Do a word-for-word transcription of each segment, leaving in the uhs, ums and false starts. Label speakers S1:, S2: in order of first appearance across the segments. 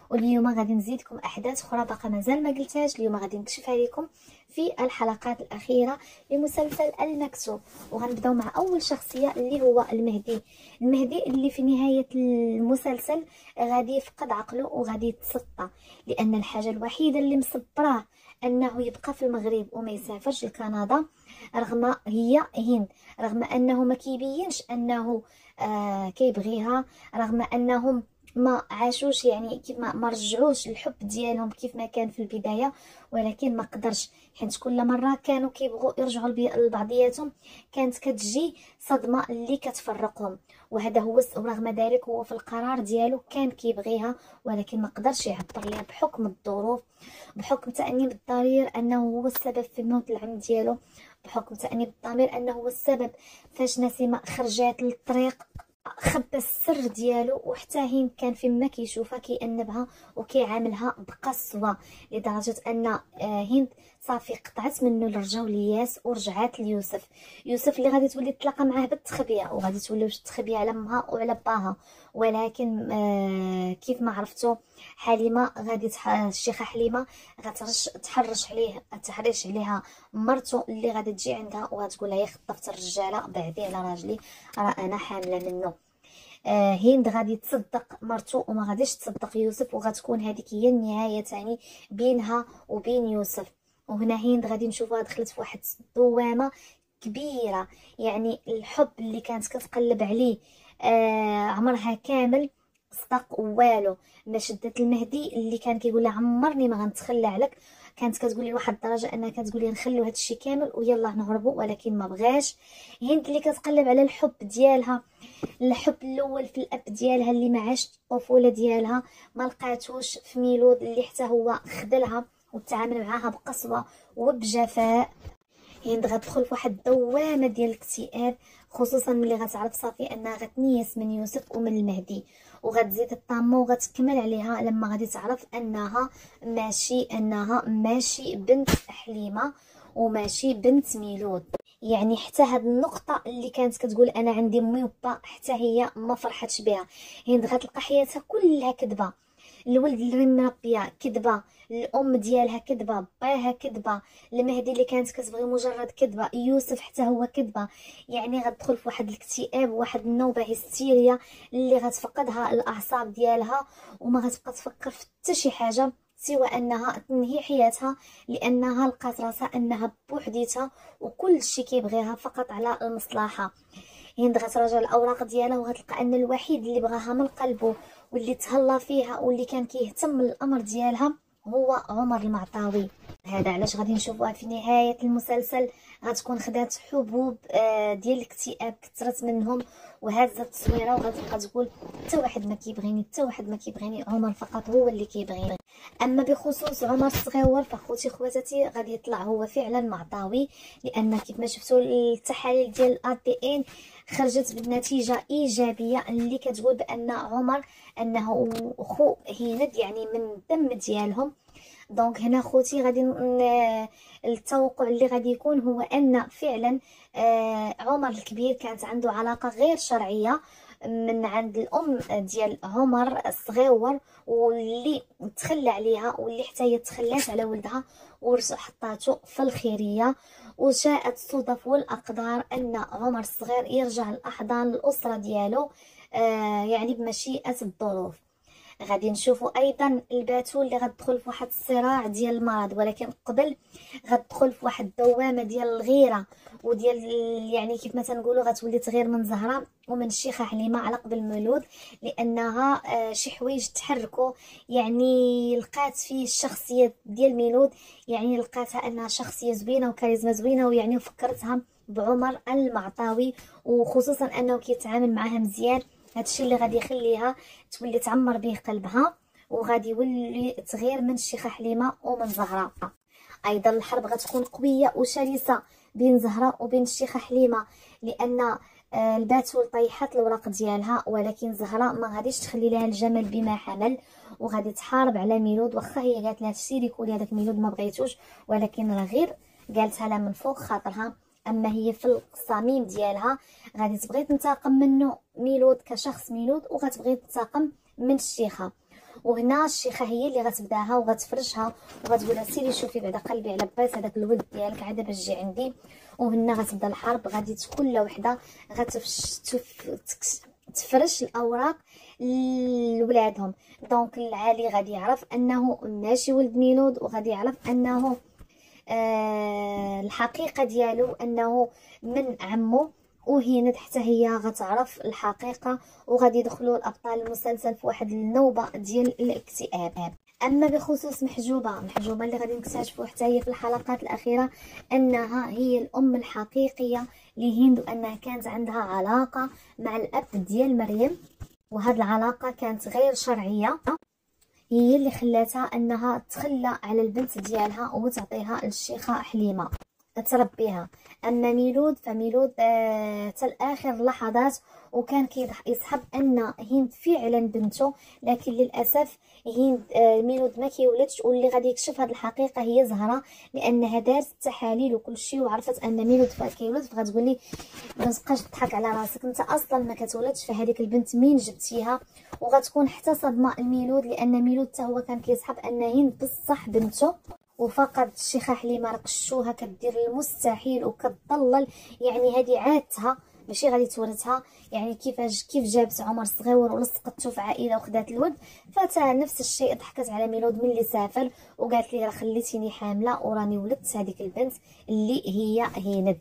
S1: واليوم غادي نزيدكم احداث اخرى باقا مازال ما قلتهاش. اليوم غادي نكشفها لكم في الحلقات الاخيره لمسلسل المكتوب. وغنبداو مع اول شخصيه اللي هو المهدي. المهدي اللي في نهايه المسلسل غادي يفقد عقله وغادي يتسطى، لان الحاجه الوحيده اللي مصبراه انه يبقى في المغرب وما يسافرش لكندا رغم هي هند، رغم انه ما كيبينش انه آه كيبغيها، رغم انهم ما عاشوش يعني كيف ما, ما رجعوش الحب ديالهم كيف ما كان في البدايه، ولكن ما قدرش، حيت كل مره كانوا كيبغوا يرجعوا لبعضياتهم كانت كتجي صدمه اللي كتفرقهم. وهذا هو ورغم ذلك هو في القرار ديالو كان كيبغيها، ولكن ما قدرش يعبر ليها بحكم الظروف، بحكم تأنيب الضرير انه هو السبب في موت العم ديالو، بحكم تأنيب الضمير انه هو السبب فاش نسيمه خرجات للطريق خبى السر ديالو، وحتى هند كان فيما كيشوفها كيأنبها وكيعاملها بقسوه، لدرجه ان هند صافي قطعت منه الرجا والياس ورجعات ليوسف. يوسف اللي غادي تولي تلاقى معاه بالتخبيه وغادي تولي تخبيه على امها وعلى باها، ولكن آه كيف ما عرفتوا حليمه غادي تح... الشيخه حليمه غترش تحرش عليه تحرش عليها مرته اللي غادي تجي عندها وغتقول لها يا خطفت الرجاله بعدي على راجلي راه انا حامله منه. آه هند غادي تصدق مرته وما غاديش تصدق يوسف، وغتكون هذيك هي النهايه تاني بينها وبين يوسف. وهنا هند غادي نشوفها دخلت في واحد الدوامه كبيره، يعني الحب اللي كانت كتقلب عليه آه عمرها كامل صدق والو. ما شدت المهدي اللي كان كيقول لها عمرني ما غنتخلى عليك، كانت كتقول لي لواحد الدرجه انها كتقول لي نخليو هذا الشيء كامل ويلا نهربوا، ولكن ما بغاش. هند اللي كتقلب على الحب ديالها، الحب الاول في الاب ديالها اللي ما عاشت الطفوله ديالها، ما لقاتوش في ميلود اللي حتى هو خذلها وتعامل معاها بقسوه وبجفاء. هند غتدخل في واحد الدوامه ديال الاكتئاب، خصوصا ملي غتعرف صافي انها غتنيس من يوسف ومن المهدي، وغتزيد الطامه وغتكمل عليها لما غادي تعرف انها ماشي انها ماشي بنت حليمه وماشي بنت ميلود. يعني حتى هاد النقطه اللي كانت كتقول انا عندي امي وبا حتى هي ما فرحتش بها. هند غتلقى حياتها كلها كذبه، الولد اللي مربيه كذبه، الام ديالها كذبه، باها كذبه، المهدي اللي كانت كتبغي مجرد كذبه، يوسف حتى هو كذبه. يعني غتدخل في واحد الاكتئاب وواحد النوبه هستيريا اللي غتفقدها الاعصاب ديالها وما غتبقى تفكر في حتى شي حاجه سوى انها تنهي حياتها، لانها لقات راسها انها بوحديتها وكل شيء كيبغيها فقط على المصلحه. هند غتراجع الاوراق ديالها وغتلقى ان الوحيد اللي بغاها من قلبه واللي تهلا فيها واللي كان كيهتم بالامر ديالها هو عمر المعطاوي. هذا علاش غادي نشوفوها في نهايه المسلسل غتكون خدات حبوب ديال الاكتئاب كثرت منهم وهازت التصويره، وغتبقى تقول حتى واحد ما كيبغيني حتى واحد ما كيبغيني، عمر فقط هو اللي كيبغيني. اما بخصوص عمر الصغيور فخوتي خواتاتي غادي يطلع هو فعلا معطاوي، لان كيف ما شفتوا التحاليل ديال الار دي ان خرجت بنتيجه ايجابيه اللي كتقول بان عمر انه خو هند يعني من الدم ديالهم. دونك هنا خوتي غادي التوقع اللي غادي يكون هو ان فعلا آه عمر الكبير كانت عنده علاقه غير شرعيه من عند الام ديال عمر الصغيور، واللي تخلى عليها واللي حتى هي تخلات على ولدها ورجع حطاته في الخيريه. وشاءت الصدف والاقدار ان عمر الصغير يرجع الاحضان الاسره ديالو آه يعني بمشيئه الظروف. غادي نشوفوا ايضا الباتول اللي غتدخل في واحد الصراع ديال المرض، ولكن قبل غتدخل في واحد الدوامه ديال الغيره وديال يعني كيف ما تنقولوا غتولي تغير من زهره ومن الشيخه حليمه على قبل المولود، لانها آه شي حوايج تحركوا. يعني لقات فيه الشخصيه ديال ميلود، يعني لقاتها انها شخصيه زوينه وكاريزما زوينه، ويعني فكرتها بعمر المعطاوي، وخصوصا انه كيتعامل معها مزيان. هادشي اللي غادي يخليها تولي تعمر به قلبها، وغادي يولي تغير من الشيخه حليمه ومن زهره. ايضا الحرب غتكون قويه وشرسه بين زهره وبين الشيخه حليمه، لان الباتول طيحت الوراق ديالها، ولكن زهره ما غاديش تخلي لها الجمل بما حمل وغادي تحارب على ميلود. واخا هي قالت لها سيري كولي هذاك ميلود ما بغيتوش، ولكن راه غير قالتها لها من فوق خاطرها، اما هي في الصميم ديالها غادي تبغي تنتقم منه ميلود كشخص ميلود، وغتبغي تنتقم من الشيخه. وهنا الشيخه هي اللي غتبداها وغتفرشها وغتقول لها سيري شوفي بعدا قلبي على باس هذاك الولد ديالك عاد باش تجي عندي. وهنا غتبدا الحرب، غادي كل وحده غتفش تفرش الاوراق لولادهم. دونك العالي غادي يعرف انه ماشي ولد ميلود، وغادي يعرف انه آه الحقيقه ديالو انه من عمو. وهند حتى هي غتعرف الحقيقه، وغادي يدخلوا الابطال المسلسل في واحد النوبه ديال الاكتئاب. اما بخصوص محجوبه محجوبه اللي غادي نكتشفوا حتى هي في الحلقات الاخيره انها هي الام الحقيقيه لهند، وانها كانت عندها علاقه مع الاب ديال مريم، وهاد العلاقه كانت غير شرعيه، هي اللي خلاتها انها تخلى على البنت ديالها وتعطيها للشيخه حليمه تربيها. اما ميلود فميلود حتى آه لاخر لحظات وكان كيسحب ان هند فعلا بنته، لكن للاسف هند آه ميلود ما كيولدش. واللي غادي يكشف هذه الحقيقه هي زهره، لانها دارت التحاليل وكل شيء وعرفت ان ميلود كيولد. فغتقول لي ما تبقاش تضحك على راسك، انت اصلا ما كتولدش، فهذيك البنت مين جبتيها؟ وغتكون حتى صدمه الميلود، لان ميلود حتى هو كان كيسحب ان هند بصح بنته. وفقط الشيخه حليمه رقشوها كدير المستحيل وكتضلل، يعني هذه عادتها ماشي غادي تورثها. يعني كيفاش كيف جابت عمر صغير ولصقته في عائله وخدات الولد، فتا نفس الشيء ضحكت على ميلود ملي سافر وقالت لي راه خليتيني حامله وراني ولدت هذيك البنت اللي هي هند.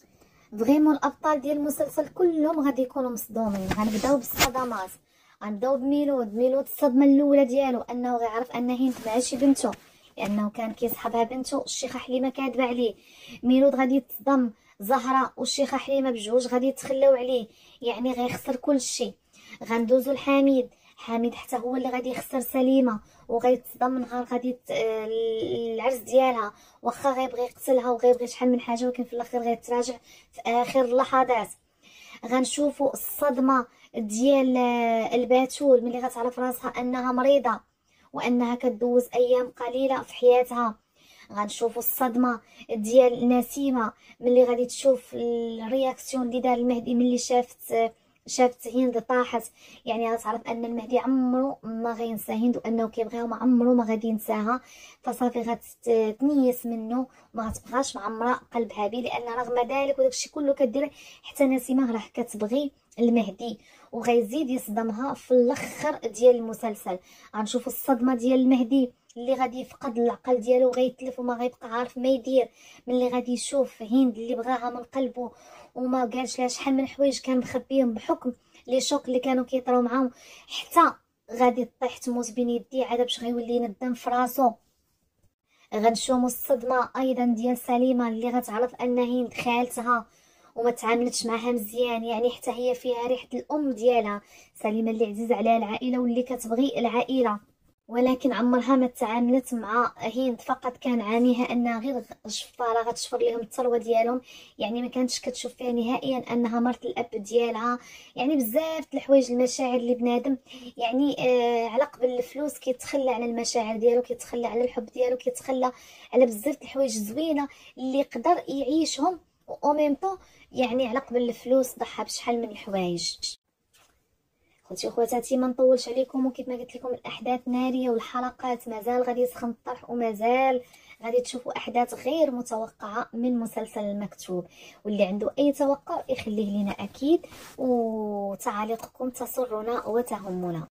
S1: فريمون الابطال ديال المسلسل كلهم غادي يكونوا مصدومين. غنبداو بالصدمات، غنبداو بميلود. ميلود الصدمه الاولى ديالو انه غيعرف ان هند ماشي بنته، لانه كان كيصحبها بنته. الشيخه حليمه كاذبه عليه. ميلود غادي يتصدم، زهره والشيخه حليمه بجوج غادي يتخلاو عليه، يعني غيخسر كل شيء. غندوزو لحميد. حميد حتى هو اللي غادي يخسر سليمه، وغيتصدم نهار غادي العرس ديالها، واخا غيبغي يقتلها وغيبغي شحال من حاجه، ولكن في الاخير غيتراجع في اخر اللحظات. غنشوفوا الصدمه ديال الباتول ملي غتعرف راسها انها مريضه وانها كدوز ايام قليله في حياتها. غنشوفوا الصدمه ديال نسيمه ملي غادي تشوف الرياكسيون اللي دار المهدي ملي شافت شافت هند طاحت، يعني غتعرف ان المهدي عمرو ما غينسى هند، وانه كيبغيها وما عمرو ما غادي ينساها. فصافي غتتنيس منه وما غتبغاش معمره قلبها به، لان رغم ذلك وداكشي كله كدير حتى نسيمه راه كتبغي المهدي. وغيزيد يصدمها في الاخر ديال المسلسل. غنشوفوا الصدمه ديال المهدي اللي غادي يفقد العقل ديالو وغيتلف وما غيبقى عارف ما يدير، ملي غادي يشوف هند اللي بغاها من قلبه وما قالش لها شحال من حوايج كان مخبيهم بحكم لي شوك اللي كانوا كيطراو معاهم، حتى غادي تطيح تموت بين يديه عاد باش غيولي يندم في راسو. غنشوفوا الصدمه ايضا ديال سليمه اللي غتعرف ان هند خالتها وما تعاملتش معها مزيان، يعني حتى هي فيها ريحه الام ديالها. سليمه اللي عزيزه عليها العائله واللي كتبغي العائله، ولكن عمرها ما تعاملت مع هند، فقط كان عانيها انها غير شفاره غتشفر لهم الثروه ديالهم، يعني ما كانتش كتشوف فيها نهائيا انها مرت الاب ديالها. يعني بزاف د الحوايج المشاعر اللي بنادم يعني آه على قبل الفلوس كيتخلى على المشاعر ديالو، كيتخلى على الحب ديالو، كيتخلى على بزاف د الحوايج زوينه اللي يقدر يعيشهم، او ميم طون يعني على قبل الفلوس ضحى بشحال من الحوايج. خوتي وخواتاتي ما نطولش عليكم، وكيف ما قلت لكم الاحداث ناريه والحلقات مازال غادي يسخن الطرح، ومازال غادي تشوفوا احداث غير متوقعه من مسلسل المكتوب. واللي عنده اي توقع يخليه لنا اكيد، وتعاليقكم تسرنا وتهمنا.